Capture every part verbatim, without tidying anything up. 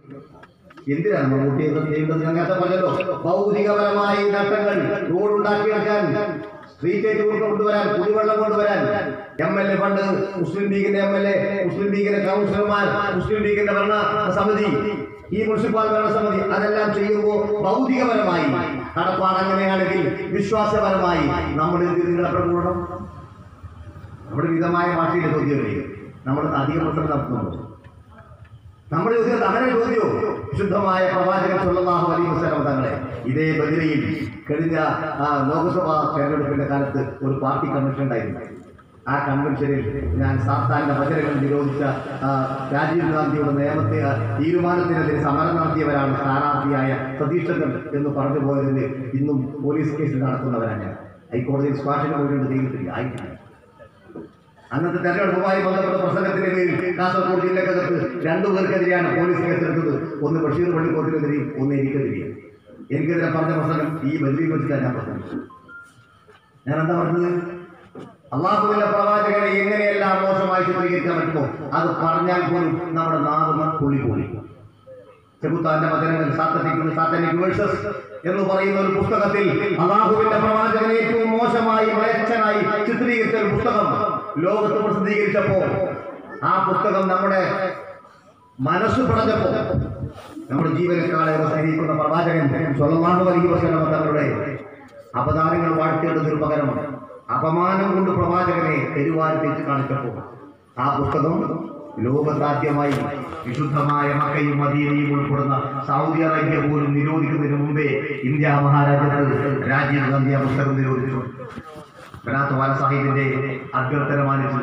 എന്തിനാണ് നമ്മൾ വോട്ട് ചെയ്തത് ചെയ്യുന്നത്? ഞാൻ നേരത്തെ പറഞ്ഞല്ലോ, ഭൗതികപരമായി നേട്ടങ്ങൾ, റോഡ് ഉണ്ടാക്കിയെടുക്കാൻ, സ്ട്രീറ്റ് ലൈറ്റ് കൊണ്ടുവരാൻ, കുടിവെള്ളം കൊണ്ടുവരാൻ, M L A fund, Muslim ലീഗിന്റെ എം എൽ എ, മുസ്ലിം ലീഗിന്റെ കൗൺസിലർമാർ, മുസ്ലിം ലീഗിന്റെ ഭരണ സമിതി, ഈ മുനിസിപ്പൽ ഭരണസമിതി, അതെല്ലാം ചെയ്യുമ്പോൾ ഭൗതികപരമായി കടപ്പാട് അങ്ങനെയാണെങ്കിൽ വിശ്വാസപരമായി നമ്മൾ നിങ്ങളെപ്പോഴും കൂടണം. നമ്മുടെ വിധമായ ഭാഷയിലെ ചോദ്യമല്ലേ നമ്മൾ അധികം പ്രശ്നം നടത്തുന്നുണ്ട്. നമ്മുടെ ചോദ്യം അങ്ങനെ ചോദ്യമോ വിശുദ്ധമായ പ്രവാചകൻ സല്ലല്ലാഹു അലൈഹി വസല്ലം തങ്ങളെ ഇതേ ബദിരയിൽ കഴിഞ്ഞ ലോക്സഭാ തെരഞ്ഞെടുപ്പിന്റെ കാലത്ത് ഒരു പാർട്ടി കൺവെൻഷൻ ഉണ്ടായിരുന്നു. ആ കൺവെൻഷനിൽ ഞാൻ സാത്താന്റെ വചനങ്ങൾ നിരോധിച്ച രാജീവ് ഗാന്ധിയുടെ നിയമത്തെ തീരുമാനത്തിനെതിരെ സമരം നടത്തിയവരാണ് സ്ഥാനാർത്ഥിയായ സതീഷ് ചന്ദ്രൻ എന്ന് പറഞ്ഞു പോയതിന് ഇന്നും പോലീസ് കേസ് നടത്തുന്നവരാണ് ഞാൻ. ഹൈക്കോടതിയിൽ സ്ക്വാഷിന് പോയിട്ട് ചെയ്തിട്ടില്ല, ആയിട്ടില്ല. അന്നത്തെ തെരഞ്ഞെടുപ്പുമായി ബന്ധപ്പെട്ട പ്രസംഗത്തിന്റെ പേരിൽ കാസർഗോഡ് ജില്ലക്കകത്ത് രണ്ടു പേർക്കെതിരെയാണ് പോലീസ് കേസെടുത്തത്. ഒന്ന് ബഷീർ പള്ളിക്കോട്ടിനെതിരെയും ഒന്ന് എനിക്കെതിരെയും. എനിക്കെതിരെ പറഞ്ഞ പ്രസംഗം ഈ ബദിരിയിൽ വെച്ചിട്ടാണ് ഞാൻ പ്രസംഗിച്ചത്. ഞാൻ എന്താ പറഞ്ഞത്? അള്ളാഹുവിന്റെ പ്രവാചകനെ എങ്ങനെയെല്ലാം മോശമായി ചിത്രീകരിക്കാൻ പറ്റുമോ അത് പറഞ്ഞാൽ പോലും നമ്മുടെ നാവ് പുള്ളി പോയി. ചെകുത്താന്റെ വചനങ്ങൾ സാത്തനിക് സാത്തനിക് വേഴ്സസ് എന്ന് പറയുന്ന ഒരു പുസ്തകത്തിൽ അള്ളാഹുവിന്റെ പ്രവാചകനെ ഏറ്റവും മോശമായി മ്ലേച്ഛനായി ചിത്രീകരിച്ച ഒരു പുസ്തകം ലോകത്ത് പ്രസിദ്ധീകരിച്ചപ്പോൾ ആ പുസ്തകം നമ്മുടെ മനസ്സ് പടഞ്ഞപ്പോൾ നമ്മുടെ ജീവനക്കാളേറെ സ്നേഹിക്കുന്ന പ്രവാചകൻ സ്വല്ലല്ലാഹു അലൈഹി വസല്ലം തങ്ങളുടെ അപദാനങ്ങൾ വാഴ്ത്തേണ്ടതിന് പകരം അപമാനം കൊണ്ട് പ്രവാചകനെ തെരുവാരി തെച്ച് കാണിച്ചപ്പോൾ ആ പുസ്തകം ലോകത്താദ്യമായി വിശുദ്ധമായ മക്കയും മദീനയും ഉൾപ്പെടുന്ന സൗദി അറേബ്യ പോലും നിരോധിക്കുന്നതിന് മുമ്പേ ഇന്ത്യ മഹാരാജ്യത്ത് രാജീവ് ഗാന്ധി ആ പുസ്തകം നിരോധിച്ചു. ബനാത്ത് വാല സാഹിബിന്റെ അഭ്യർത്ഥന മാനിച്ചു,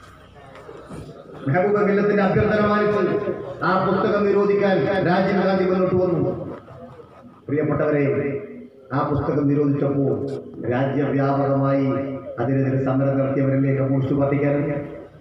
മെഹബൂബ മില്ലത്തിന്റെ അഭ്യർത്ഥന മാനിച്ചു ആ പുസ്തകം നിരോധിക്കാൻ രാജീവ് ഗാന്ധി മുന്നോട്ട് വന്നു. പ്രിയപ്പെട്ടവരെ, ആ പുസ്തകം നിരോധിച്ചപ്പോൾ രാജ്യവ്യാപകമായി അതിനെതിരെ സമരം നടത്തിയവരല്ലേ കമ്മ്യൂണിസ്റ്റ് പാർട്ടിക്കാരൻ.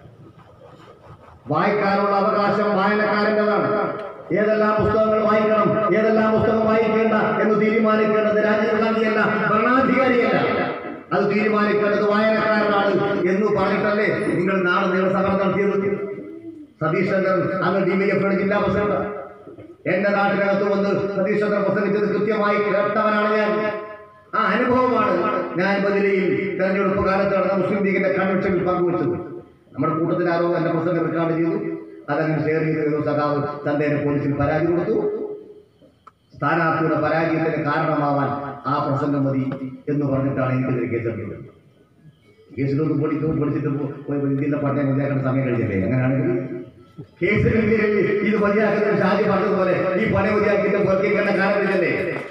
വായിക്കാനുള്ള അവകാശം വായനക്കാരൻ്റെതാണ്. ഏതെല്ലാം പുസ്തകങ്ങൾ വായിക്കണം, ഏതെല്ലാം പുസ്തകം വായിക്കേണ്ട എന്ന് തീരുമാനിക്കേണ്ടത് രാജീവ് ഗാന്ധിയല്ല, ഭരണാധികാരിയല്ല. അത് തീരുമാനിക്കേണ്ടത് വായനക്കാരനാണ് എന്ന് പറഞ്ഞിട്ടല്ലേ നിങ്ങൾ നാളെ നിങ്ങൾ സമരം നടത്തിയത്. സതീഷ് ചന്ദ്രൻ അന്ന് ഡി വൈ എഫ് ജില്ലാ പ്രസിഡന്റ് എന്റെ നാട്ടിനകത്ത് വന്ന് സതീഷ് ചന്ദ്രൻ പ്രസംഗിച്ചത് കൃത്യമായി കേട്ടവനാണ് ഞാൻ. ആ അനുഭവമാണ് ഞാൻ ബദിരയിൽ തെരഞ്ഞെടുപ്പ് കാലത്ത് നടന്ന മുസ്ലിം ലീഗിന്റെ കൺവെൻഷനിൽ പങ്കുവച്ചത്. നമ്മുടെ കൂട്ടത്തിൽ ആരോ എന്റെ പ്രസംഗം റെക്കോർഡ് ചെയ്തു, അതങ്ങനെ ഷെയർ ചെയ്തു. സഖാവ് തന്റെ പോലീസിൽ പരാതി കൊടുത്തു. സ്ഥാനാർത്ഥിയുടെ പരാജയത്തിന് കാരണമാവാൻ ആ പ്രസംഗം മതി എന്ന് പറഞ്ഞിട്ടാണ് എനിക്കെതിരെ കേസെടുത്തത്. കേസിലൊന്നും പൊടിക്കും പൊടിച്ചിട്ട് ഇന്ത്യയിലെ പട്ടയം മതിയാക്കേണ്ട സമയം കഴിഞ്ഞല്ലേ? അങ്ങനെയാണെങ്കിൽ കേസ് ഇത് മതിയാക്കുന്ന ഷാജി പറഞ്ഞതുപോലെ ഈ പണി മതിയാക്കിയിട്ട് പുറത്തേക്കേണ്ട കാരണമില്ലല്ലേ?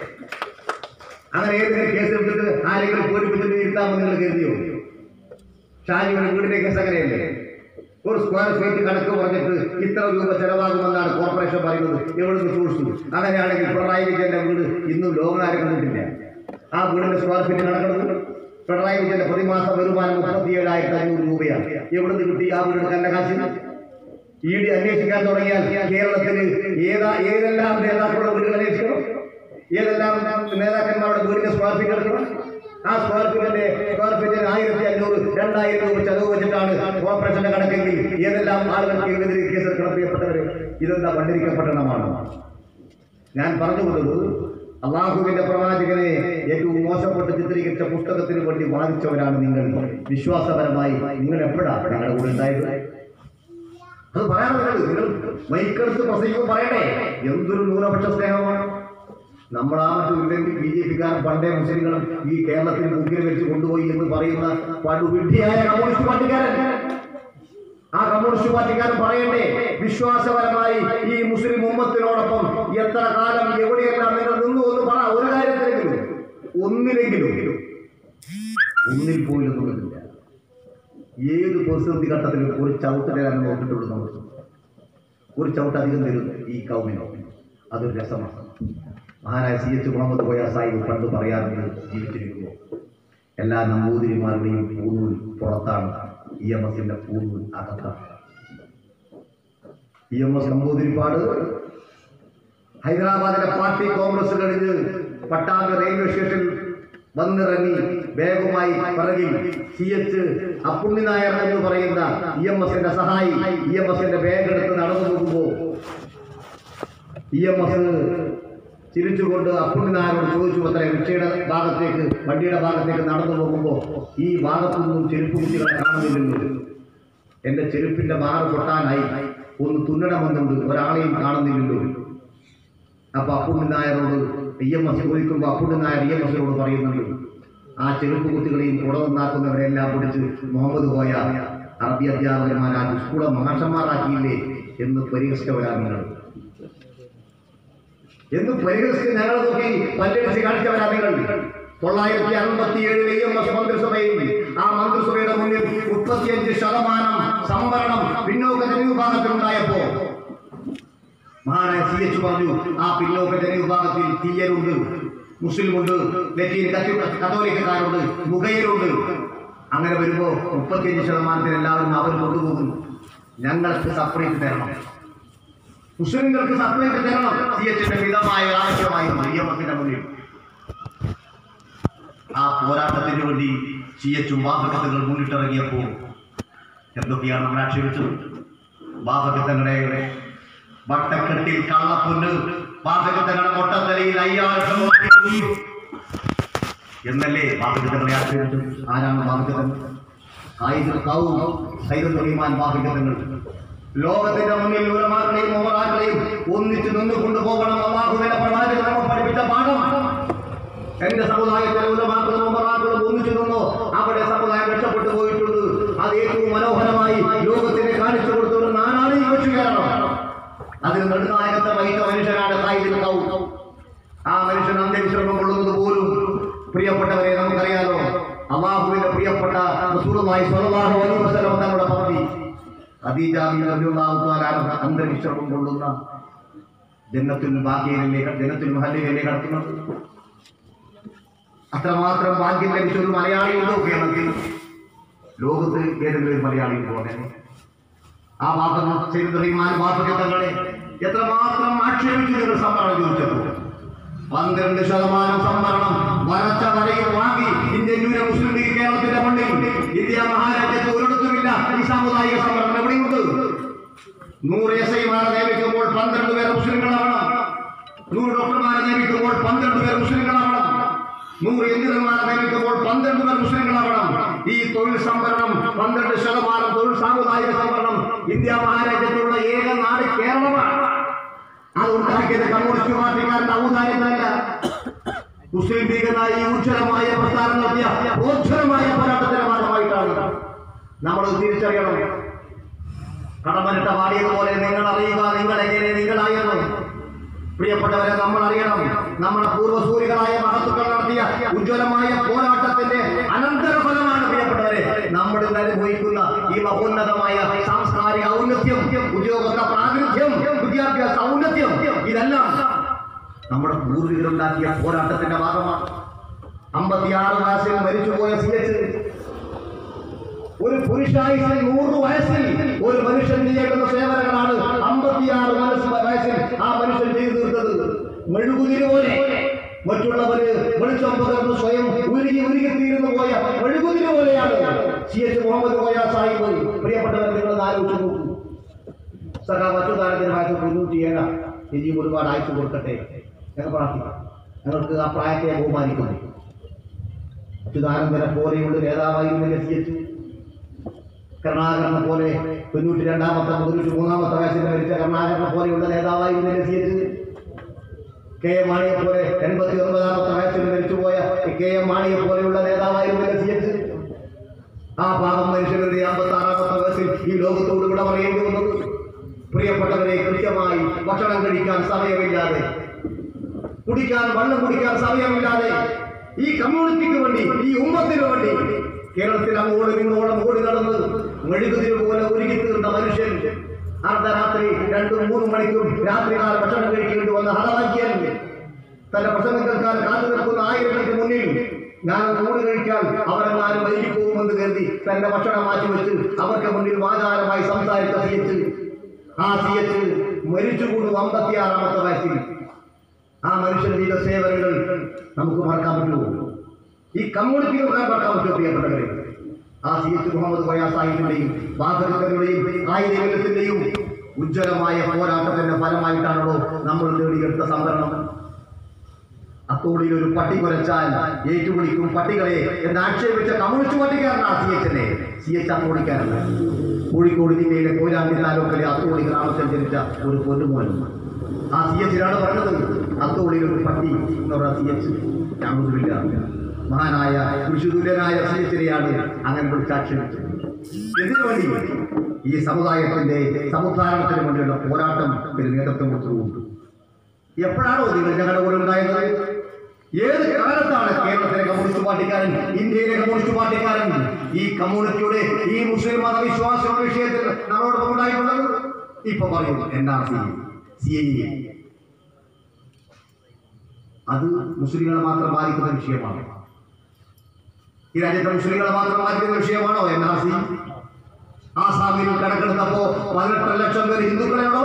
അങ്ങനെ ഏതെങ്കിലും കേസെടുത്തിട്ട് ആരെങ്കിലും പൂരിപ്പിച്ചിട്ട് ഇരുത്താമെന്ന് നിങ്ങൾ കരുതിയോ? ഷാജിയുടെ വീടിന്റെ കേസ് അങ്ങനെയല്ലേ? ഒരു സ്ക്വയർ ഫീറ്റ് കണക്ക് പറഞ്ഞിട്ട് ഇത്ര രൂപ ചെലവാകുമെന്നാണ് കോർപ്പറേഷൻ പറയുന്നത്. എവിടുന്ന് സൂക്ഷിച്ചു? അങ്ങനെയാണെങ്കിൽ പിണറായി വിജയന്റെ വീട് ഇന്നും ലോകനാരെ കണ്ടിട്ടില്ല. ആ വീടിന്റെ സ്ക്വയർ ഫീറ്റ് കണക്കെടുത്ത് പിണറായി വിജയന്റെ പ്രതിമാസ വരുമാനം മുപ്പത്തി ഏഴായിരത്തി അഞ്ഞൂറ് രൂപയാണ്. എവിടുന്ന് കിട്ടി ആ വീട് എടുക്കേണ്ട കാശിന്? ഇ ഡി അന്വേഷിക്കാൻ തുടങ്ങിയാൽ കേരളത്തിൽ ഏതാ ഏതെല്ലാം നേതാക്കളുടെ വീടുകൾ അന്വേഷിക്കണം, ഏതെല്ലാം നേതാക്കന്മാരുടെ വീടിന്റെ സ്ക്വയർ ഫീറ്റ് എടുക്കണം. ആ സ്ക്വയർ ഫീറ്റിന്റെ സ്ക്വയർ ഫീറ്റിന് ആയിരത്തി അഞ്ഞൂറ് രണ്ടായിരം രൂപ ചെലവ് വെച്ചിട്ടാണ് കോർപ്പറേഷന്റെ കണക്കെങ്കിൽ ഏതെല്ലാം ആളുകൾക്ക് ഇതിനെതിരെ കേസെടുക്കണം? പ്രിയപ്പെട്ടവരെ, ഇതെന്താ പണ്ടിരിക്കപ്പെട്ടണമാണ്? ഞാൻ പറഞ്ഞു കൊടുത്തത് അള്ളാഹുവിന്റെ പ്രവാചകനെ ഏറ്റവും മോശപ്പെട്ട് ചിത്രീകരിച്ച പുസ്തകത്തിന് വേണ്ടി വാദിച്ചവരാണ് നിങ്ങൾ. വിശ്വാസപരമായി നിങ്ങൾ എപ്പോഴാണ് നിങ്ങളുടെ കൂടെ ഉണ്ടായത്? അത് പറയാനുള്ളത് നിങ്ങൾ മൈക്കെടുത്ത് പ്രസംഗിക്കുമ്പോൾ പറയട്ടെ. എന്തൊരു ന്യൂനപക്ഷ സ്നേഹമാണ്! നമ്മളാ മറ്റൊരില്ലെങ്കിൽ ബി ജെ പിക്കാരൻ പണ്ടേ മുസ്ലിങ്ങളും ഈ കേരളത്തിൽ മുക്കിൽ വെച്ച് കൊണ്ടുപോയി എന്ന് പറയുന്ന പടുവിഡ്ഢിയായ കമ്മ്യൂണിസ്റ്റ് പാർട്ടിക്കാരൻ. ആ കമ്മ്യൂണിസ്റ്റ് പാർട്ടിക്കാരൻ പറയട്ടെ, വിശ്വാസപരമായി ഈ മുസ്ലിം ഉമ്മത്തിനോടൊപ്പം എത്ര കാലം എവിടെയെല്ലാം നിങ്ങൾ നിന്നു എന്ന് പറ. ഒരു കാര്യത്തിലെങ്കിലും ഒന്നിലെങ്കിലും ഒന്നിൽ പോലും നിന്നിട്ടില്ല. ഏത് പ്രതിസന്ധി ഘട്ടത്തിലും ഒരു ചവിട്ട് തരാൻ നോക്കിയിട്ടുള്ളൂ. നമ്മൾ ഒരു ചവിട്ട് അധികം തരും ഈ കൗമിനോ, അതൊരു രസമാണ്. മഹാനായ സി എച്ച് മുഹമ്മദ് കോയ സാഹിബ് പണ്ട് പറയാറുണ്ട്, ജീവിച്ചിരിക്കുമ്പോൾ എല്ലാ നമ്പൂതിരിമാരുടെയും പൂന്നൂൽ പുറത്താണ്, ഇ എം എസിന്റെ പൂന്നൂൽ അകത്താണ്. ഇ എം എസ് നമ്പൂതിരിപ്പാട് ഹൈദരാബാദിലെ പാർട്ടി കോൺഗ്രസ് കഴിഞ്ഞ് പട്ടാമ്പി റെയിൽവേ സ്റ്റേഷനിൽ വന്നിറങ്ങി വേഗമായി പിറകിൽ സി എച്ച് അപ്പുണ്ണി നായർ എന്ന് പറയുന്ന ഇ എം എസിന്റെ സഹായി ഇ എം എസിന്റെ ബാഗ് എടുത്ത് നടന്നു പോകുമ്പോൾ ഇ എം എസ് ചിരിച്ചുകൊണ്ട് അപ്പുണ്ണിനായരോട് ചോദിച്ചു അത്ര റിക്ഷയുടെ ഭാഗത്തേക്ക് വണ്ടിയുടെ ഭാഗത്തേക്ക് നടന്നു പോകുമ്പോൾ ഈ ഭാഗത്തു നിന്നും ചെരുപ്പ് കുട്ടികളെ കാണുന്നില്ലല്ലോ, എൻ്റെ ചെരുപ്പിൻ്റെ മാറ് പൊട്ടാനായി ഒന്ന് തുന്നണമെന്നുണ്ട്, ഒരാളെയും കാണുന്നില്ലല്ലോ. അപ്പൊ അപ്പുണ്ണിനായരോട് ഇ എം എസ് ചോദിക്കുമ്പോൾ അപ്പുണ്ണിനായർ ഇ എം എസിനോട് പറയുന്നുണ്ട്, ആ ചെരുപ്പ് കുട്ടികളെയും കുടവന്നാക്കുന്നവരെല്ലാം പിടിച്ച് മുഹമ്മദ് കോയ അറബി അധ്യാപകന്മാരാക്കി സ്കൂളെ മാഷന്മാരാക്കിയില്ലേ എന്ന് പരിഹസിച്ചവരാണ് നിങ്ങൾ, എന്ന് പരിഹസിച്ച് ഞങ്ങളെ നോക്കി പല്ലടിച്ച് കാണിച്ചവരാ നിങ്ങൾ. തൊള്ളായിരത്തി അൻപത്തി ഏഴിൽ ഇ എം എസ് മന്ത്രിസഭയിൽ ആ മന്ത്രിസഭയുടെ മുന്നിൽ മുപ്പത്തിയഞ്ച് ശതമാനം സംവരണം പിന്നോക്ക ജനവിഭാഗത്തിലുണ്ടായപ്പോ മഹാനായ സി എച്ച് പറഞ്ഞു, ആ പിന്നോക്ക ജനവിഭാഗത്തിൽ തീയരുണ്ട്, മുസ്ലിമുണ്ട്, ലത്തീൻ കത്തോലിക്കക്കാരുണ്ട്, മുഖയരുണ്ട്. അങ്ങനെ വരുമ്പോ മുപ്പത്തിയഞ്ച് ശതമാനത്തിന് എല്ലാവരും അവർ കൊണ്ടുപോകും, ഞങ്ങൾക്ക് സെപ്പറേറ്റ് തരണം, മുസ്ലിങ്ങൾക്ക് സെപ്പറേറ്റ് തരണം. സി എച്ചിന്റെ മിതമായ ആവശ്യമായിരുന്നു ഇ എം എസിന്റെ മുന്നിൽ. ആ പോരാട്ടത്തിന് വേണ്ടി സി എച്ചും വാഹകത്തുകൾ മുന്നിട്ടിറങ്ങിയപ്പോ എന്തൊക്കെയാണ് നമ്മൾ ആക്ഷേപിച്ചത്? വാഹകത്തങ്ങളുടെ വട്ടക്കെട്ടിൽ കള്ളപ്പൊന്ന്, വാഹകത്തങ്ങളുടെ മൊട്ടത്തലയിൽ അയ്യായിരം എന്നല്ലേ വാഹകത്തങ്ങളെ ആക്ഷേപിച്ചത്? ആരാണ് വാഹകത്തങ്ങൾ? വാഹകത്തങ്ങൾ ലോകത്തിന്റെ മുന്നിൽ ഉലമാക്കളെയും ഉമറാക്കളെയും ഒന്നിച്ചു നിന്ന് കൊണ്ടുപോകണം. അല്ലാഹുവിന്റെ പ്രവാചകൻ നമ്മെ പഠിപ്പിച്ച പാഠം. എന്റെ സമുദായത്തിലെ ഉലമാക്കളും ഉമറാക്കളും ഒന്നിച്ചു നിന്നോ അവിടെ സമുദായം രക്ഷപ്പെട്ടു പോയിട്ടുണ്ട്. അത് ഏറ്റവും മനോഹരമായി ലോകത്തിന് കാണിച്ചു കൊടുത്തുകൊണ്ട് നാനാണ് ഈ കൊച്ചു കേരളം. അതിന് നെടുനായകത്തെ വഹിച്ച മനുഷ്യനാണ് ഖായിദുൽ ഖൗം. ആ മനുഷ്യൻ അന്ത്യവിശ്രമം കൊള്ളുന്നത് പോലും പ്രിയപ്പെട്ടവരെ നമുക്കറിയാലോ, അല്ലാഹുവിന്റെ പ്രിയപ്പെട്ട റസൂലുള്ളാഹി സ്വല്ലല്ലാഹു അലൈഹി വസല്ലം തങ്ങളുടെ പത്നി ഖദീജ റളിയല്ലാഹു തആല അന്തർവിശ്രമം കൊള്ളുന്ന ജന്നത്തുൽ ബാഖിയയിലേക്ക് ജന്നത്തുൽ മുഹല്ലിയിലേക്ക് കടക്കുന്നത്. അത്രമാത്രം ഭാഗ്യം ലഭിച്ച ഒരു മലയാളി ഉണ്ടോ കേരളത്തിൽ? ലോകത്ത് ഏതെങ്കിലും മലയാളി പോലെ ആ വാദം ചെയ്ത റഹ്മാൻ വാദകങ്ങളെ എത്രമാത്രം ആക്ഷേപിച്ചു നിങ്ങൾ സംവരണം ചോദിച്ചപ്പോൾ പന്ത്രണ്ട് ശതമാനം സംവരണം വരച്ച വരയിൽ വാങ്ങി ഇന്ത്യൻ ന്യൂന മുസ്ലിം ലീഗ് കേരളത്തിന്റെ മണ്ണിൽ ഇന്ത്യ മഹാരാജ്യത്ത് ഒരിടത്തുമില്ല. ഈ സാമുദായിക സംവരണം എവിടെയുണ്ട്? നൂറ് എസ് ഐമാരെ നിയമിക്കുമ്പോൾ പന്ത്രണ്ട് പേർ മുസ്ലിങ്ങളാവണം, നൂറ് ഡോക്ടർമാരെ നിയമിക്കുമ്പോൾ പന്ത്രണ്ട് പേർ മുസ്ലിങ്ങളാവണം, നൂറ് എഞ്ചിനീയർമാരെ നിയമിക്കുമ്പോൾ പന്ത്രണ്ട് പേർ മുസ്ലിങ്ങളാവണം. ഈ തൊഴിൽ സംവരണം പന്ത്രണ്ട് ശതമാനം തൊഴിൽ സാമുദായിക സംവരണം ഇന്ത്യ മഹാരാജ്യത്തുള്ള ഏക നാട് കേരളമാണ്. അതുണ്ടാക്കിയത് കമ്മ്യൂണിസ്റ്റ് പാർട്ടിക്കാരുടെ ഔദാര്യമല്ല, മുസ്ലിം ലീഗിനായി ഉജ്ജ്വലമായ പ്രസ്ഥാനം നടത്തിയ പ്രോജ്വലമായ പോരാട്ടത്തിന്റെ ഭാഗമായിട്ടാണ്. നമ്മൾ തിരിച്ചറിയണം. കടമനിട്ട പാടിയതുപോലെ നിങ്ങൾ അറിയുക നിങ്ങൾ എങ്ങനെ നിങ്ങളായിരുന്നു. പ്രിയപ്പെട്ടവരെ, നമ്മൾ അറിയണം, നമ്മുടെ പൂർവ്വസൂരികളായ മഹത്തുക്കൾ നടത്തിയ ഉജ്ജ്വലമായ പോരാട്ടത്തിന്റെ അനന്തരഫലമാണ് പ്രിയപ്പെട്ടവരെ നമ്മൾ ഇന്ന് അനുഭവിക്കുന്ന ഈ മഹോന്നതമായ സാംസ്കാരിക ഔന്നത്യം, ഉദ്യോഗസ്ഥ പ്രാതിനിധ്യം, വിദ്യാഭ്യാസ ഔന്നത്യം. ഇതെല്ലാം നമ്മുടെ പൂർവികരുണ്ടാക്കിയ പോരാട്ടത്തിന്റെ ഭാഗമാണ്. അമ്പത്തിയാറ് വയസ്സിൽ മരിച്ചുപോയ സി എച്ച് ഒരു പുരുഷായുസിൽ നൂറ് വയസ്സിൽ ഒരു മനുഷ്യൻ ചെയ്യേണ്ടുന്ന സേവനങ്ങളാണ് അമ്പത്തിയാറ് വയസ്സിൽ ആ മനുഷ്യൻ ചെയ്തു തീർത്തത്. മെഴുകുതിരി പോലെ മറ്റുള്ളവര് വെളിച്ചം പകർന്ന് സ്വയം ഉരുകി ഉരുകി തീർന്നു പോയ മെഴുകുതിരി പോലെയാണ് സി എച്ച് മുഹമ്മദ് കോയ സാഹിബ്. പ്രിയപ്പെട്ടവർ, നിങ്ങൾ ആലോചിച്ചു നോക്കൂ. സഖാവ് അച്യുതാനന്ദന്റെ വയസ്സ് തൊണ്ണൂറ്റി ഏഴാം. ഇനിയും ഒരുപാട് അയച്ചു കൊടുക്കട്ടെ. ഞങ്ങൾ പ്രാർത്ഥിക്കാം. ഞങ്ങൾക്ക് ആ പ്രായത്തെ ബഹുമാനിക്കുന്നു. അച്യുതാനന്ദനെ പോലെയുള്ള നേതാവായിരുന്നില്ല സി എച്ച്. കരുണാകരനെ പോലെ തൊണ്ണൂറ്റി രണ്ടാമത്തെ തൊണ്ണൂറ്റി മൂന്നാമത്തെ വയസ്സിൽ മരിച്ച കരുണാകരനെ പോലെയുള്ള നേതാവായിരുന്നില്ല സി എച്ച്. കെ എം മാണിയെ പോലെ എൺപത്തി ഒൻപതാമത്തെ വയസ്സിൽ മരിച്ചുപോയ കെ എം മാണിയെ പോലെയുള്ള നേതാവായിരുന്നില്ല സി എച്ച്. ആ പാപം മനുഷ്യരുടെ അമ്പത്തി ആറാമത്തെ വയസ്സിൽ ഈ ലോകത്തോട് കൂടെ പറയേണ്ടി വന്നത്. പ്രിയപ്പെട്ടവരെ, കൃത്യമായി ഭക്ഷണം കഴിക്കാൻ സമയമില്ലാതെ, കുടിക്കാൻ വെള്ളം കുടിക്കാൻ സമയമില്ലാതെ, ഈ കമ്മ്യൂണിറ്റിക്ക് വേണ്ടി, ഈ ഉമ്മത്തിന് വേണ്ടി കേരളത്തിൽ അങ്ങോട്ടും ഇങ്ങോട്ടും ഓടി നടന്ന് മെഴുകുതിരി പോലെ ഒരുക്കി തീർന്ന മനുഷ്യൻ അർദ്ധരാത്രി രണ്ടും മൂന്നും മണിക്കൂർ രാത്രികാല ഭക്ഷണം കഴിക്കേണ്ടി വന്ന ഹതഭാഗ്യൻ തന്റെ പ്രസംഗങ്ങൾക്കാർ കാത്തു നിൽക്കുന്ന ആയിരങ്ങൾക്ക് മുന്നിൽ ഞാൻ ഊണ് കഴിക്കാൻ അവരെങ്ങാനും വൈകി പോകുമെന്ന് കരുതി തന്റെ ഭക്ഷണം മാറ്റിവെച്ച് അവർക്ക് മുന്നിൽ വാചാരമായി സംസാരിച്ച സി എച്ച്. ആ സി എച്ച് മരിച്ചുകൂടും അമ്പത്തിയാറാമത്തെ വയസ്സിൽ. ആ മനുഷ്യൻ ചെയ്ത സേവനങ്ങൾ നമുക്ക് മറക്കാൻ പറ്റുമോ? ഈ കമ്മ്യൂണിറ്റിക്ക് മറക്കാൻ പറ്റുമോ? പ്രിയപ്പെട്ടവരെ, ആ സി എച്ച് മുഹമ്മദ് കോയ സാഹിബിന്റെയും വാസകത്തിന്റെയും ആയിരത്തിന്റെയും ഉജ്ജ്വലമായ പോരാട്ടത്തിന്റെ ഫലമായിട്ടാണല്ലോ നമ്മൾ നേടിയെടുത്ത സംവരണം. അത്തോളിയിൽ ഒരു പട്ടി കുരച്ചാൽ ഏറ്റുപിടിക്കും പട്ടികളെ എന്ന് ആക്ഷേപിച്ച കമ്മ്യൂണിസ്റ്റ് പാർട്ടിക്കാരനാണ് സി എച്ച് എന്നെ സി എച്ച് അത്തോളിക്കാരൻ. കോഴിക്കോട് ജില്ലയിലെ കോയിലാണ്ടി താലൂക്കിലെ അത്തോളി ഗ്രാമത്തിൽ ജനിച്ച ഒരു പൊന്നുമോനും ആ സി എച്ചിലാണ് പറഞ്ഞത് അത്തോളിയിൽ ഒരു പട്ടി എന്ന് പറഞ്ഞ സി എച്ച് ഞങ്ങളില്ല. മഹാനായ വിശുതുല്യനായ സി എച്ചിനെയാണ് അങ്ങനെ വിളിച്ചാക്ഷേപിച്ചത്. ഇതിനു വേണ്ടി ഈ സമുദായത്തിന്റെ സമുദ്ധാരണത്തിന് വേണ്ടിയുള്ള പോരാട്ടം ഒരു നേതൃത്വം കൊടുത്തുകൊണ്ട് എപ്പോഴാണോ നിങ്ങൾ ഞങ്ങളുടെ കൂടെ ഉണ്ടായത്? ഏത് കാലത്താണ് കേരളത്തിലെ കമ്മ്യൂണിസ്റ്റ് പാർട്ടിക്കാരൻ, ഇന്ത്യയിലെ കമ്മ്യൂണിസ്റ്റ് പാർട്ടിക്കാരൻ ഈ കമ്മ്യൂണിറ്റിയുടെ ഈ മുസ്ലിം മതവിശ്വാസങ്ങളുടെ വിഷയത്തിൽ നമ്മളോടൊപ്പം ഉണ്ടായിട്ടുള്ളത്? ഇപ്പൊ പറയും N R C, C A A. അത് മുസ്ലിങ്ങളെ മാത്രം ബാധിക്കുന്ന വിഷയമാണ്. ഈ രാജ്യത്തെ മുസ്ലിങ്ങളെ മാത്രം ബാധിക്കുന്ന വിഷയമാണോ എൻ ആർ സി? ആസാമിൽ കണക്കെടുത്തപ്പോ പതിനെട്ട് ലക്ഷം പേര് ഹിന്ദുക്കളെയാണോ?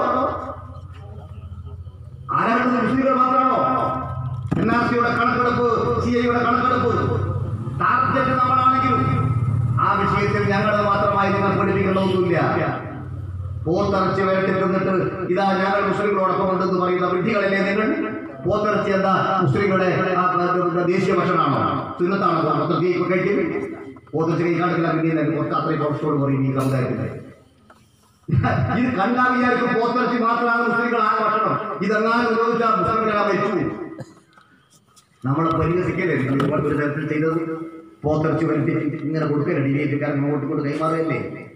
ആരാണ്? മുസ്ലിങ്ങൾ മാത്രമാണോ? എൻ ആർ സിയുടെ കണക്കെടുപ്പ്, സി ഐയുടെ കണക്കെടുപ്പ് ടാർഗറ്റ് നമ്മളാണെങ്കിലും ആ വിഷയത്തിൽ ഞങ്ങളത് മാത്രമായി നിങ്ങൾ പഠിപ്പിക്കണമെന്നില്ല. പോത്തിറച്ചി വരട്ടി തിന്നിട്ട് ഇതാ ഞങ്ങൾ മുസ്ലിങ്ങളോടൊപ്പം ഉണ്ടെന്ന് പറയുന്ന വിഡ്ഢികളല്ലേ നിങ്ങൾ? പോത്തിറച്ചി എന്താ മുസ്ലിങ്ങളുടെ ദേശീയ ഭക്ഷണമാണോ? സുന്നത്താണോ? കഴിക്കും പോത്തിറച്ചി കഴിക്കാണ്ടില്ല. പിന്നെ കുറച്ച് അത്രയും കുറച്ചോട് പറയും ഈ സമുദായത്തിന്. ഇത് കണ്ടാ വിചാരിക്കും പോത്തിറച്ചി മാത്രമാണ് മുസ്ലിങ്ങൾ ആ ഭക്ഷണം. ഇതെങ്ങാനും ഉപയോഗിച്ചാൽ മുസ്ലിങ്ങളെ വെച്ചു നമ്മളെ പരിഹസിക്കല്ലേ ഒരുപാട് ഒരു തരത്തിൽ ചെയ്തത്? പോത്തിറച്ചി വരുത്തി ഇങ്ങനെ കൊടുക്കല്ലേ ഡിലേറ്റുകാരൻ അങ്ങോട്ട് കൊണ്ട് കൈമാറിയല്ലേ?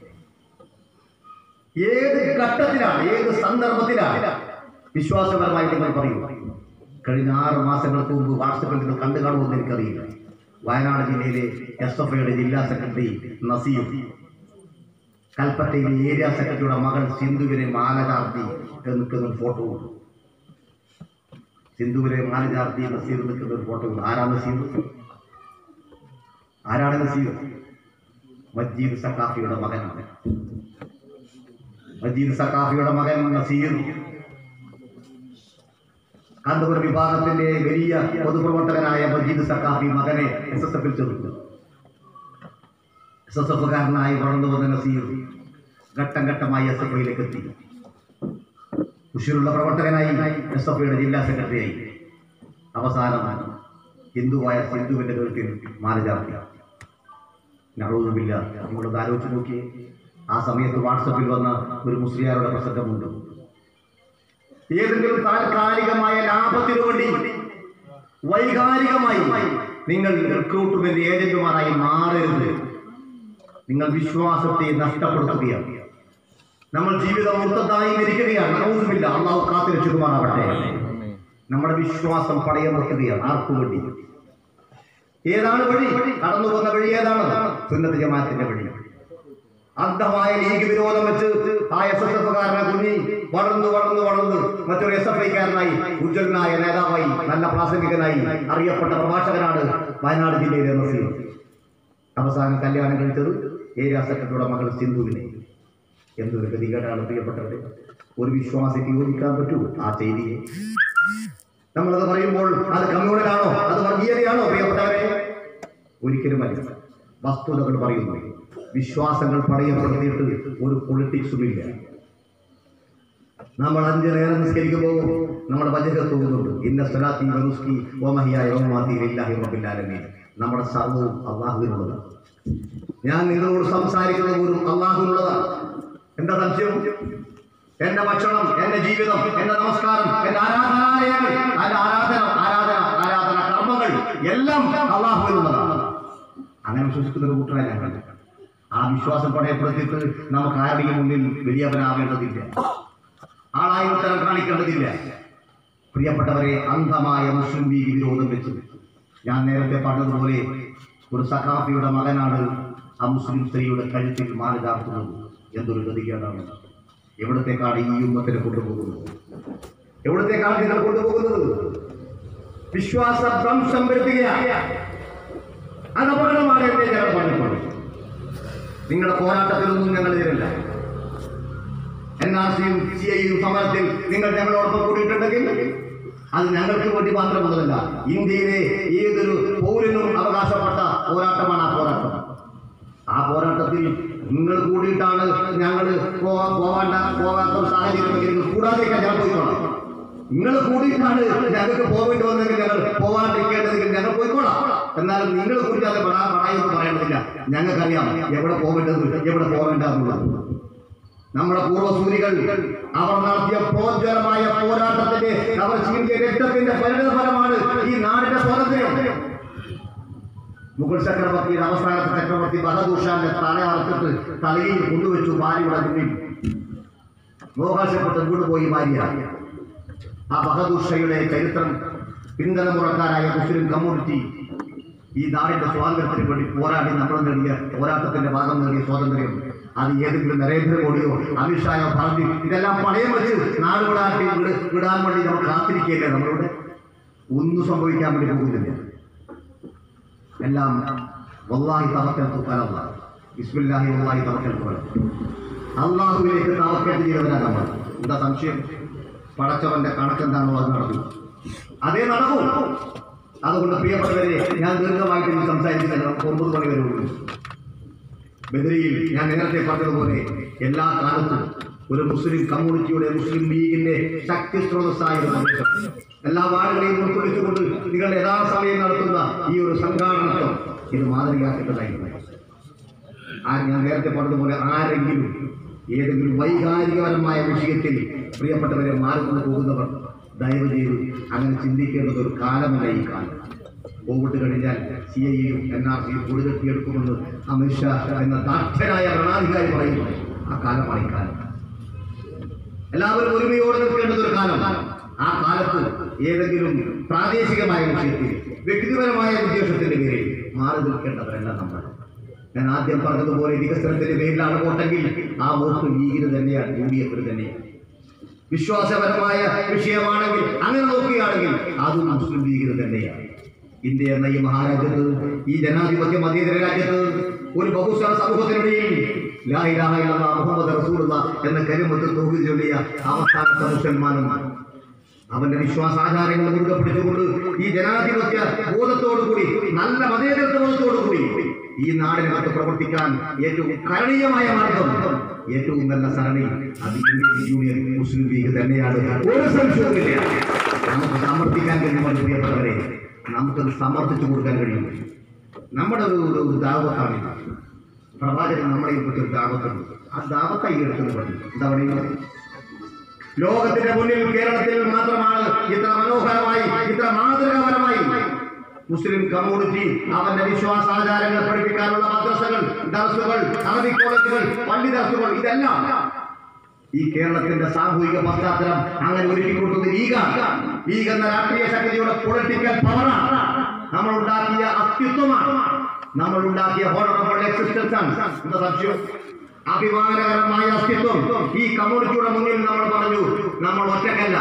ഏത് ഘട്ടത്തിലാണ്, ഏത് സന്ദർഭത്തിലാണ് വിശ്വാസപരമായി നിങ്ങൾ പറയൂ? കഴിഞ്ഞ ആറ് മാസങ്ങൾക്ക് മുമ്പ് വാട്സപ്പിൽ നിങ്ങൾ കണ്ടു കാണുമെന്ന് എനിക്കറിയില്ല. വയനാട് ജില്ലയിലെ എസ് എഫ് ഐയുടെ ജില്ലാ സെക്രട്ടറി നസീർ കൽപ്പറ്റയിലെ ഏരിയ സെക്രട്ടറിയുടെ മകൾ സിന്ധുവിനെ മാല ചാർത്തി നിൽക്കുന്ന ഒരു ഫോട്ടോ ഉണ്ട്. സിന്ധുവിനെ മാല ചാർത്തി നസീർ നിൽക്കുന്ന ഒരു ഫോട്ടോ ഉണ്ട്. ആരാണ് നസീർ? ആരാണ് നസീർ? മജീദ് സഖാഫിയുടെ മകനാണ്. മജീദ് സഖാഫിയുടെ മകൻ നസീർ കാന്തപുരം വിഭാഗത്തിന്റെ വലിയ പൊതുപ്രവർത്തകനായ മജീദ് സഖാഫി മകനെ എസ് എസ് എഫിൽ ചേർത്തു. എസ് എസ് എഫുകാരനായി വളർന്നു വന്ന നസീർ ഘട്ടം ഘട്ടമായി എസ് എഫ് ഐയിലേക്ക് എത്തി. ഉഷിലുള്ള പ്രവർത്തകനായി എസ് എഫ് ഐയുടെ ജില്ലാ സെക്രട്ടറിയായി. അവസാനം ഹിന്ദുവായ സിന്ധുവിന്റെ കഴുത്തിൽ മാല ചാർത്തി. നഴവുമില്ല. നിങ്ങളത് ആലോചിച്ച് നോക്കിയേ. ആ സമയത്ത് വാട്സപ്പിൽ വന്ന ഒരു മുസ്ലിയാരുടെ പ്രസംഗമുണ്ട്. ഏതെങ്കിലും താൽക്കാലികമായ ലാഭത്തിനു വേണ്ടി വൈകാരികമായി നിങ്ങൾ റിക്രൂട്ട്മെന്റ് ഏജന്റുമാരായി മാറരുത്. നിങ്ങൾ വിശ്വാസത്തെ നഷ്ടപ്പെടുത്തുകയാണ്. നമ്മൾ ജീവിതം മുർത്തതായി മരിക്കുകയാണ്. നൗസുബില്ല, അള്ളാഹു കാത്തു രക്ഷിക്കുമാറാവട്ടെ. നമ്മുടെ വിശ്വാസം പടയം വെക്കുകയാണ്. ആർക്കു വേണ്ടി? ഏതാണ് വഴി? കടന്നു പോകുന്ന വഴി ഏതാണ്? സുന്നത്ത് ജമാഅത്തിന്റെ വഴി. അന്ധമായ ലീഗ് വിരോധം വെച്ച് ആ എസ് എസ് എഫുകാരനെ കുഞ്ഞി വളർന്നു വളർന്നു വളർന്ന് മറ്റൊരു എസ് എഫ് ഐക്കാരനായി ഉജ്ജ്വലനായ നേതാവായി നല്ല പ്രാസംഗികനായി അറിയപ്പെട്ട പ്രഭാഷകനാണ് വയനാട് ജില്ലയിലെ നസീർ. അവസാനം കല്യാണം കഴിച്ചത് ഏരിയ സെക്രട്ടറിയുടെ മകൾ സിന്ധുവിനെ. എന്തൊരു ഗതികേടാണ് പ്രിയപ്പെട്ടവരെ. ഒരു വിശ്വാസിക്ക് യോജിക്കാൻ പറ്റൂ ആ ചെയ്തിയെ? നമ്മളത് പറയുമ്പോൾ അത് കമ്മ്യൂണലാണോ, അത് വർഗീയതയാണോ പ്രിയപ്പെട്ടവരെ? ഒരിക്കലുമല്ല. വസ്തുതകൾ പറയുന്നു. വിശ്വാസങ്ങൾ പടയപ്പെടുത്തിയിട്ട് ഒരു പൊളിറ്റിക്സുമില്ല. നമ്മൾ അഞ്ച് നേരം നിസ്കരിക്കുമ്പോൾ നമ്മുടെ വചനം തോന്നുന്നുണ്ട്. ഇന്ന സ്വലാത്തി വനുസ്കി ഓമഹിയായ ഓമാതി ലില്ലാഹി റബ്ബിൽ ആലമീൻ. നമ്മുടെ സർവ്വവും അള്ളാഹുവിനുള്ളതാണ്. ഞാൻ നിങ്ങളോട് സംസാരിക്കുന്നത് പോലും അള്ളാഹുവിനുള്ളതാണ്. എന്താ സംശയം? എന്റെ ഭക്ഷണം, എന്റെ ജീവിതം, എന്റെ നമസ്കാരം, എന്റെ ആരാധനാലയങ്ങൾ, അതിന്റെ ആരാധന ആരാധന ആരാധന കർമ്മങ്ങൾ എല്ലാം അള്ളാഹുവിനുള്ളതാണ്. അങ്ങനെ വിശ്വസിക്കുന്ന ഒരു കൂട്ടരെ ഞാൻ കണ്ടു. ആ വിശ്വാസം പടയപ്പെടുത്തിയിട്ട് നമുക്ക് ആരുടെയും മുന്നിൽ വലിയവനാവേണ്ടതില്ല, ആളായി ഉത്തരം കാണിക്കേണ്ടതില്ല. പ്രിയപ്പെട്ടവരെ, അന്ധമായ മുസ്ലിം ലീഗ് വിരോധം വെച്ച് ഞാൻ നേരത്തെ പറഞ്ഞതുപോലെ ഒരു സഖാഫിയുടെ മകനാണ് ആ മുസ്ലിം സ്ത്രീയുടെ കഴുത്തിൽ മാല ചാർത്തുന്നത്. എന്തൊരു ഗതികേടാണ്! എവിടത്തേക്കാണ് ഈ ഉമ്മത്തിനെ കൊണ്ടുപോകുന്നത്? എവിടത്തേക്കാണ് നിങ്ങൾ കൊണ്ടുപോകുന്നത്? വിശ്വാസ ഭ്രംശം വരുത്തുകയാണ്. അത് അപകടമാണ് എന്നെ ഞങ്ങൾ പറഞ്ഞിട്ടുണ്ട്. നിങ്ങളുടെ പോരാട്ടത്തിലൊന്നും ഞങ്ങൾ ഇതിലല്ല. എൻ ആർ സിയും സി ഐയും സമരത്തിൽ നിങ്ങൾ ഞങ്ങളോടൊപ്പം കൂടിയിട്ടുണ്ടെങ്കിൽ അത് ഞങ്ങൾക്ക് വേണ്ടി മാത്രമുള്ളതല്ല, ഇന്ത്യയിലെ ഏതൊരു പൗരനും അവകാശപ്പെട്ട പോരാട്ടമാണ് ആ പോരാട്ടം. ആ പോരാട്ടത്തിൽ നിങ്ങൾ കൂടിയിട്ടാണ് ഞങ്ങൾ പോവാ പോവാണ്ട പോകാത്ത സാഹചര്യമെങ്കിൽ നിങ്ങൾ കൂടാതെയൊക്കെ ഞാൻ പോയിക്കോളാം. നിങ്ങൾ കൂടിയിട്ടാണ് ഞങ്ങൾക്ക് പോകേണ്ടി വന്നെങ്കിൽ ഞങ്ങൾ പോവാണ്ടിരിക്കേണ്ടതെങ്കിൽ ഞങ്ങൾ പോയിക്കോളാം. എന്നാലും നിങ്ങൾ കൂടിയാതെ പടാ പടായൊന്നും പറയേണ്ടതില്ല. ഞങ്ങൾക്കറിയാം എവിടെ പോകേണ്ടത് എവിടെ പോകേണ്ടതെന്നുള്ളത്. നമ്മുടെ പൂർവ്വസൂരികൾ അവർ നടത്തിയ പ്രോജ്വലമായ പോരാട്ടത്തിന്റെ അവർ ചീന്തിയ രക്തത്തിന്റെ പരിണതഫലമാണ് ഈ നാടിന്റെ സ്വാതന്ത്ര്യം. മുഗൾ ചക്രവർത്തിയുടെ അവസാനത്തെ ചക്രവർത്തി ബഹദൂർ ഷാന്റെ തല അറുത്തിട്ട് തലയിൽ കൊണ്ടുവച്ചു ഭാര്യയുടെ മുന്നിൽ മോഹാശപ്പെട്ട് വീണുപോയി ഭാര്യ. ആ ബഹദൂർ ഷായുടെ ചരിത്രം പിന്തലമുറക്കാരായ മുസ്ലിം കമ്മ്യൂണിറ്റി ഈ നാടിന്റെ സ്വാതന്ത്ര്യത്തിന് വേണ്ടി പോരാടി നമ്മൾ നേടിയ പോരാട്ടത്തിന്റെ ഭാഗം നേടിയ സ്വാതന്ത്ര്യം അത് ഏതെങ്കിലും നരേന്ദ്രമോദിയോ അമിത്ഷായോ പറഞ്ഞു ഇതെല്ലാം പണയം വെച്ച് നാട് വിടാട്ടി വിടാൻ വേണ്ടി നമ്മൾ കാത്തിരിക്കുകയല്ലേ. നമ്മളോട് ഒന്നും സംഭവിക്കാൻ വേണ്ടി പോകുന്നില്ല. എല്ലാം വല്ലാഹി തവക്കൽതു അലല്ലാഹ്, ബിസ്മില്ലാഹി വല്ലാഹി തവക്കൽതു അലല്ലാഹ്. അള്ളാഹുവിലേക്ക് തവക്കൽ ചെയ്തവരാണ് നമ്മൾ. എന്താ സംശയം? പടച്ചവന്റെ കണക്കെന്താണോ അത് നടക്കും, അതേ നടക്കും. അതുകൊണ്ട് പ്രിയപ്പെട്ടവരെ, ഞാൻ ദീർഘമായിട്ട് ഇനി സംസാരിച്ചില്ല. ഒമ്പത് മണി വരെ ഉള്ളൂ. ബദരിയിൽ ഞാൻ നേരത്തെ പറഞ്ഞതുപോലെ എല്ലാ കാലത്തും ഒരു മുസ്ലിം കമ്മ്യൂണിറ്റിയുടെ മുസ്ലിം ലീഗിന്റെ ശക്തി സ്രോതസ്സായ എല്ലാ വാർഡുകളെയും ഉൾക്കൊള്ളിച്ചുകൊണ്ട് നിങ്ങളുടെ യഥാസമയം നടത്തുന്ന ഈ ഒരു സംഘാടനത്വം ഇത് മാതൃകയാക്കേണ്ടതായിരുന്നു. ആ ഞാൻ നേരത്തെ പറഞ്ഞതുപോലെ ആരെങ്കിലും ഏതെങ്കിലും വൈകാരികപരമായ വിഷയത്തിൽ പ്രിയപ്പെട്ടവരെ മാറുന്നു പോകുന്നവർ ദയവ് ചെയ്ത് അങ്ങനെ ചിന്തിക്കേണ്ടത് ഒരു കാലമല്ല ഈ കാലം. കോവിഡ് കഴിഞ്ഞാൽ സി ഐ യും എൻ ആർ സിയും കൊടുകെട്ടിയെടുക്കുമെന്ന് അമിത്ഷാ എന്ന ദാക്ഷനായ ഭരണാധികാരി പറയുന്നു. ആ കാലമാണ് ഈ കാലം. എല്ലാവരും ഒരുമയോടെ നിൽക്കേണ്ടത് ഒരു കാലം. ആ കാലത്ത് ഏതെങ്കിലും പ്രാദേശികമായ വിഷയത്തിൽ വ്യക്തിപരമായ ഉദ്ദേശത്തിന്റെ പേരിൽ മാറി നിൽക്കേണ്ടവരല്ല നമ്മൾ. ഞാൻ ആദ്യം പറഞ്ഞതുപോലെ വികസനത്തിന്റെ പേരിലാണ് വോട്ടെങ്കിൽ ആ വോട്ട് ലീഗിന് തന്നെയാണ്, യു ഡി എഫിന് തന്നെയാണ്. വിശ്വാസപരമായ വിഷയമാണെങ്കിൽ അങ്ങനെ നോക്കുകയാണെങ്കിൽ അതും മുസ്ലിം ലീഗിന് തന്നെയാണ്. ഇന്ത്യ എന്ന ഈ മഹാരാജ്യത്ത്, ഈ ജനാധിപത്യ മതേതര രാജ്യത്ത് ഒരു ബഹുസ്വര സമൂഹത്തിനിടയിൽ ലാ ഇലാഹ ഇല്ലല്ലാഹ് മുഹമ്മദ് റസൂലുള്ളാഹ് എന്ന കലിമത്ത് തൗഹീദ് ചൊല്ലിയ അവസാനത്തെ മുസൽമാനും അവന്റെ വിശ്വാസാചാരങ്ങൾ മുറുകെ പിടിച്ചുകൊണ്ട് ഈ ജനാധിപത്യ ബോധത്തോടുകൂടി നല്ല മതേതരത്വ ബോധത്തോടുകൂടി ഈ നാടിനകത്ത് പ്രവർത്തിക്കാൻ ഏറ്റവും കരണീയമായ മാർഗം, ഏറ്റവും നല്ല സരണി അത് ഇന്ത്യൻ യൂണിയൻ മുസ്ലിം ലീഗ് തന്നെയാണ്. ഒരു സംശയവുമില്ല. നമുക്ക് സമർത്ഥിക്കാൻ കഴിയുമ്പോൾ പ്രിയപ്പെട്ടവരെ, നമുക്കത് സമർത്ഥിച്ചു കൊടുക്കാൻ കഴിയും. നമ്മുടെ ഒരു ഒരു ദാവത്താണ് പ്രവാചകൻ നമ്മളെ കുറിച്ച് ഒരു ദാവത്തുണ്ട്. ആ ദാവത്തായി എടുക്കുന്നത് പറ്റി എന്താ പറയുന്നത്? ലോകത്തിന്റെ മുന്നിൽ കേരളത്തിൽ മാത്രമാണ് ഇത്ര മനോഹരമായി ഇത്ര മാതൃകാപരമായി മുസ്ലിം കമ്മ്യൂണിറ്റി അവന്റെ വിശ്വാസാചാരങ്ങൾ പഠിപ്പിക്കാനുള്ള മദ്രസകൾ, ദർസുകൾ, അറബി കോളേജുകൾ, പള്ളി ദർസുകൾ ഇതെല്ലാം ഈ കേരളത്തിന്റെ സാമൂഹിക പശ്ചാത്തലം അങ്ങനെ ഒരുക്കി കൊടുത്തത് ലീഗാണ്. ലീഗ് എന്ന രാഷ്ട്രീയ ശക്തിയുടെ പൊളിറ്റിക്കൽ പവറാണ്. നമ്മൾ ഉണ്ടാക്കിയ അസ്തിത്വമാണ്, നമ്മൾ ഉണ്ടാക്കിയ ഹോണറബിൾ എക്സിസ്റ്റൻസ് ആണ്. എന്താ സംശയം? അഭിമാനകരമായ അസ്തിത്വം ഈ കമ്മ്യൂണിറ്റിയുടെ മുന്നിൽ നമ്മൾ പറഞ്ഞു നമ്മൾ ഒറ്റക്കല്ല.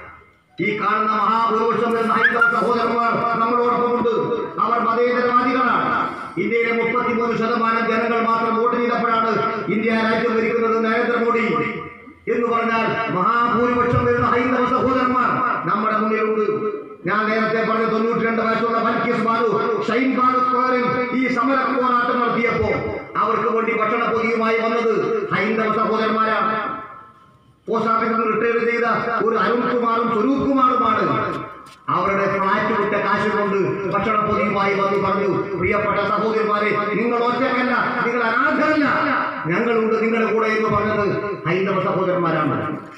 ഈ കാണുന്ന മഹാഭൂരിപക്ഷം എന്ന ഹൈന്ദവ സഹോദരന്മാർ നമ്മളോടൊപ്പമുണ്ട്. അവർ മതേതരവാദികളാണ്. ഇന്ത്യയിലെ മുപ്പത്തിമൂന്ന് ശതമാനം ജനങ്ങൾ മാത്രം വോട്ട് ചെയ്തപ്പോഴാണ് ഇന്ത്യ രാജ്യം ഭരിക്കുന്നത് നരേന്ദ്രമോദി എന്ന് പറഞ്ഞാൽ മഹാഭൂരിപക്ഷം വരുന്ന ഹൈന്ദവ സഹോദരന്മാർ നമ്മുടെ മുന്നിലുണ്ട്. ഞാൻ നേരത്തെ പറഞ്ഞ തൊണ്ണൂറ്റി രണ്ട് വയസ്സുള്ള ബൽക്കിസ് ബാനു ഷൈൻ ബാനു സ്ക്വയറിൽ ഈ സമര പോരാട്ടം നടത്തിയപ്പോ അവർക്ക് വേണ്ടി ഭക്ഷണ പൊതിയുമായി വന്നത് ഹൈന്ദവ സഹോദരന്മാരാണ്. പോസ്റ്റ് ഓഫീസിൽ റിട്ടയർ ചെയ്ത ഒരു അരുൺകുമാറും സ്വരൂപ് കുമാറുമാണ് അവരുടെ ഫ്ലാറ്റ് വിട്ട കാശ് കൊണ്ട് ഭക്ഷണ പൊതിയുമായി വന്ന് പറഞ്ഞു, പ്രിയപ്പെട്ട സഹോദരന്മാരെ, നിങ്ങൾ ഒറ്റക്കല്ല, നിങ്ങൾ അനാഥരല്ല, ഞങ്ങളുണ്ട് നിങ്ങളുടെ കൂടെ എന്ന് പറഞ്ഞത് ഹൈന്ദവ സഹോദരന്മാരാണ്.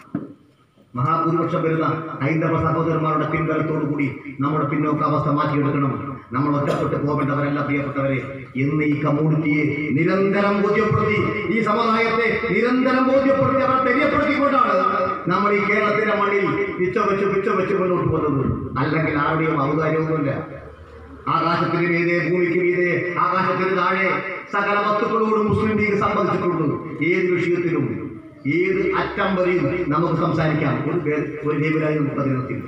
മഹാഭൂരിപക്ഷം വരുന്ന ഹൈന്ദവ സഹോദരന്മാരുടെ പിൻബലത്തോടു കൂടി നമ്മുടെ പിന്നോക്കാവസ്ഥ മാറ്റിയെടുക്കണം. നമ്മൾ ഒറ്റപ്പെട്ട് പോകേണ്ടവരല്ല പ്രിയപ്പെട്ടവരെ എന്ന് ഈ കമ്മ്യൂണിറ്റിയെ നിരന്തരം ബോധ്യപ്പെടുത്തി, ഈ സമുദായത്തെ നിരന്തരം ബോധ്യപ്പെടുത്തി അവർ തെര്യപ്പെടുത്തിക്കൊണ്ടാണ് നമ്മൾ ഈ കേരളത്തിന്റെ മണ്ണിൽ പിച്ച വെച്ച് പിച്ച വെച്ച് മുന്നോട്ട് പോകുന്നത്. അല്ലെങ്കിൽ ആരുടെയും ഔദാര്യമൊന്നുമില്ല. ആകാശത്തിന് മീതെ, ഭൂമിക്ക് മീതെ, ആകാശത്തിന് താഴെ സകല വസ്തുക്കളോടും മുസ്ലിം ലീഗ് സംബന്ധിച്ചിട്ടുണ്ട്. ഏത് വിഷയത്തിലും ഏത് അറ്റം വരെയും നമുക്ക് സംസാരിക്കാം. ഒരു ഒരു ലേബലായി നമുക്ക് അതിനകത്തില്ല.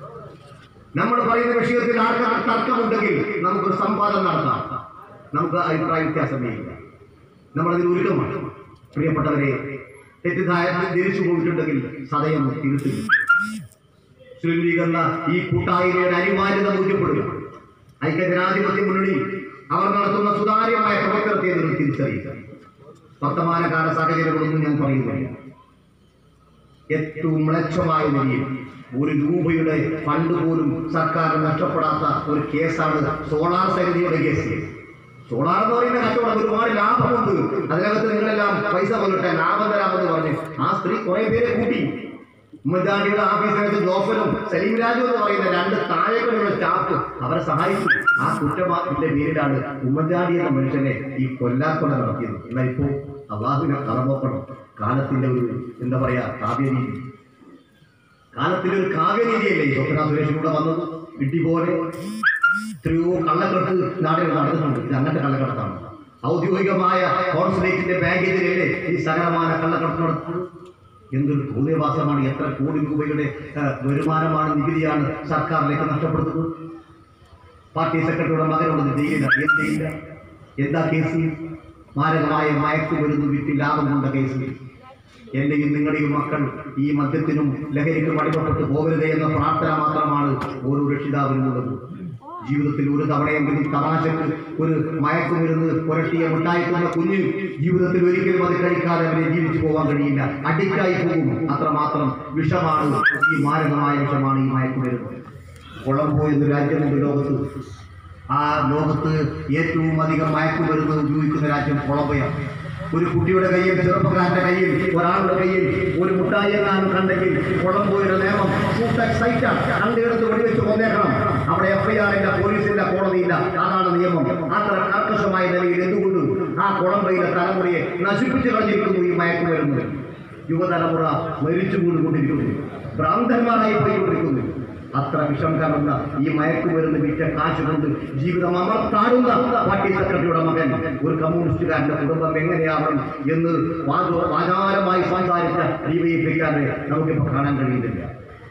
നമ്മൾ പറയുന്ന വിഷയത്തിൽ ആർക്കും തർക്കമുണ്ടെങ്കിൽ നമുക്കൊരു സംവാദം നടത്താം. നമുക്ക് അഭിപ്രായ വ്യത്യാസമേ ഇല്ല. നമ്മളതിൽ ഒരുക്കമാണ്. പ്രിയപ്പെട്ടവരെ, തെറ്റിദ്ധാരണ ധരിച്ചു പോയിട്ടുണ്ടെങ്കിൽ സദയം തിരുത്തുക. മുസ്ലിം ലീഗ് എന്ന ഈ കൂട്ടായ്മയുടെ അനിവാര്യത ബോധ്യപ്പെടുക. ഐക്യജനാധിപത്യ മുന്നണി അവർ നടത്തുന്ന സുതാര്യമായ പ്രവർത്തനത്തെ നിങ്ങൾ തിരിച്ചറിയുക. വർത്തമാനകാല സാഹചര്യങ്ങളൊന്നും ഞാൻ പറയുന്നില്ല. ഏറ്റവും മ്ലേച്ഛമായ നിലയിൽ ഒരു രൂപയുടെ ഫണ്ട് പോലും സർക്കാർ നഷ്ടപ്പെടാത്ത ഒരു കേസാണ് സോളാർ സമിതിയുടെ കേസ്. സോളാർ എന്ന് പറയുന്ന കച്ചവടം ഒരുപാട് ലാഭമുണ്ട്, അതിനകത്ത് നിങ്ങളെല്ലാം പൈസ കൊല്ലട്ടെ, ലാഭം തരാമെന്ന് പറഞ്ഞ് ആ സ്ത്രീ കുറെ പേരെ കൂട്ടി. ഉമ്മൻചാണ്ടിയുടെ ഓഫീസിനകത്ത് ജോഫനും സലീം രാജു എന്ന് പറയുന്ന രണ്ട് താഴേക്കുള്ള സ്റ്റാഫ് അവരെ സഹായിച്ചു. ആ കുറ്റമാറ്റിന്റെ പേരിലാണ് ഉമ്മൻചാണ്ടി എന്ന മനുഷ്യനെ ഈ കൊല്ലാക്കൊല നടത്തിയത്. എന്നാൽ ഇപ്പോൾ അള്ളാഹുവിനെ കടമോക്കണം. കാലത്തിന്റെ ഒരു എന്താ പറയാ കാവ്യനീതി, കാലത്തിന്റെ ഒരു കാവ്യനീതിയല്ലേ ഈ സ്വപ്ന സുരേഷ് കൂടെ വന്നത്. കിട്ടി പോലെ എത്രയോ കള്ളക്കടത്ത് നാടുകൾ നടത്തുന്നുണ്ട്. ഇത് അങ്ങനത്തെ കള്ളക്കടത്താണ്. ഔദ്യോഗികമായ കോൺസുലേറ്റിന്റെ ബാങ്കേജിലല്ലേ ഈ സകലമായ കള്ളക്കടത്ത് നടത്തുന്നത്. എന്തൊരു ഭൂതവാസമാണ്! എത്ര കോടി രൂപയുടെ വരുമാനമാണ്, നികുതിയാണ് സർക്കാരിലേക്ക് നഷ്ടപ്പെടുത്തുന്നത്. പാർട്ടി സെക്രട്ടറിയുടെ മകനോട് ചെയ്യില്ല, എന്തില്ല. എന്താ കേസ്? മാരകമായ മയക്കുമരുന്ന് വിറ്റ് ലാഭം കൊണ്ട കേസ്. എന്റെയും നിങ്ങളുടെയും മക്കൾ ഈ മദ്യത്തിനും ലഹരിക്കും അടിമപ്പെട്ടു പോകരുതേ എന്ന പ്രാർത്ഥന മാത്രമാണ് ഓരോ രക്ഷിതാവിനുള്ളത്. ജീവിതത്തിൽ ഒരു തവണയെങ്കിലും തമാശക്ക് ഒരു മയക്കുമരുന്ന് പുരട്ടിയ മുട്ടായിക്കുന്ന കുഞ്ഞ് ജീവിതത്തിൽ ഒരിക്കലും അത് കഴിക്കാതെ അവരെ ജീവിച്ചു പോകാൻ കഴിയില്ല, അഡിക്റ്റായി പോകും. അത്രമാത്രം വിഷമാണ് ഈ മാരകമായ വിഷമാണ് ഈ മയക്കുമരുന്ന്. കൊളംബോ എന്ന രാജ്യമുണ്ട് ലോകത്ത്. ആ ലോകത്ത് ഏറ്റവും അധികം മയക്കുമരുന്ന് ഉപയോഗിക്കുന്ന രാജ്യം കൊളംബോയാണ്. ഒരു കുട്ടിയുടെ കയ്യിൽ, ചെറുപ്പക്കാരന്റെ കയ്യിൽ, ഒരാളുടെ കയ്യിൽ ഒരു മുട്ടായി എങ്ങാനും കണ്ടെങ്കിൽ കൊളംബോയുടെ നിയമം സൈറ്റാണ്, കണ്ടെടുത്ത് വെടിവെച്ച് കൊന്നേക്കണം. അവിടെ എഫ് ഐ ആറില്ല, പോലീസില്ല, കോടതിയില്ല. അതാണ് നിയമം. അത്ര കർക്കശമായ നിലയിൽ എന്തുകൊണ്ട് ആ കൊളംബോയിലെ തലമുറയെ നശിപ്പിച്ചു കളഞ്ഞിരിക്കുന്നു ഈ മയക്കുമരുന്ന്. യുവതലമുറ മരിച്ചു കൊണ്ടുകൊണ്ടിരിക്കുന്നു, ഭ്രാന്തന്മാരായി പോയിക്കൊണ്ടിരിക്കുന്നു. അത്ര വിഷം കലർന്ന ഈ മയക്കുമരുന്ന് വിറ്റ കാശ് കൊണ്ട് ജീവിതം അമർത്താടുന്ന പാർട്ടി സെക്രട്ടറിയുടെ മകൻ ഒരു കമ്മ്യൂണിസ്റ്റുകാരന്റെ കുടുംബം എങ്ങനെയാവണം എന്ന് വാചോ വാചാരമായി സംസാരിച്ച ഡിവൈഎഫ്ഐക്കാരെ നമുക്കിപ്പോൾ കാണാൻ കഴിയുന്നില്ല.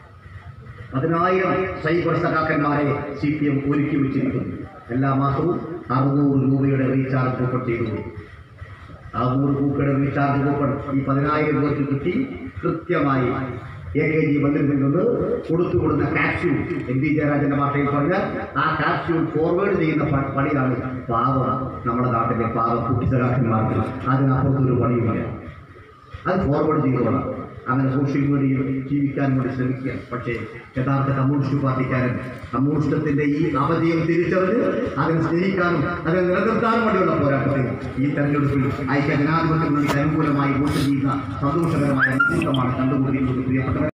പതിനായിരം സൈബർ സഖാക്കന്മാരെ സി പി എം ഒരുക്കി വെച്ചിരിക്കുന്നു. എല്ലാ മാസവും അറുന്നൂറ് രൂപയുടെ റീചാർജ് കൂപ്പൺ ചെയ്തു കൊടുക്കും. അറുന്നൂറ് രൂപയുടെ റീചാർജ് കൂപ്പൺ ഈ പതിനായിരം രൂപയ്ക്ക് കിട്ടി കൃത്യമായി എ കെ ജി മന്ദിരത്തിൽ നിന്ന് കൊടുത്തു കൊടുത്ത കാപ്സ്യൂൾ, എം വി ജയരാജന്റെ ഭാഷയിൽ പറഞ്ഞാൽ ആ കാപ്സ്യൂൾ ഫോർവേഡ് ചെയ്യുന്ന പണിയാണ് പാവ നമ്മുടെ നാട്ടിലെ പാവ കുട്ടിസഖാക്കന്മാർക്ക്. അതിനപ്പുറത്തൊരു പണിയുമില്ല. അത് ഫോർവേഡ് ചെയ്തോളാം. അങ്ങനെ സോഷ്യൽ മീഡിയയിൽ ജീവിക്കാൻ വേണ്ടി ശ്രമിക്കുക. പക്ഷേ യഥാർത്ഥ കമ്മ്യൂണിസ്റ്റ് പാർട്ടിക്കാരൻ കമ്മ്യൂണിസ്റ്റത്തിന്റെ ഈ അപജയം തിരിച്ചറിഞ്ഞ് അതിനെ സ്നേഹിക്കാനും അതിനെ നിലനിർത്താനും വേണ്ടിയുള്ള പോരാട്ടത്തിൽ ഈ തെരഞ്ഞെടുപ്പിൽ ഐക്യ ജനാധിപത്യ മുന്നണിക്ക് അനുകൂലമായി വോട്ട് ചെയ്യുന്ന സന്തോഷകരമായ മുഹൂർത്തമാണ് കണ്ടുകൊണ്ടിരിക്കുന്നത് പ്രിയപ്പെട്ടവർ.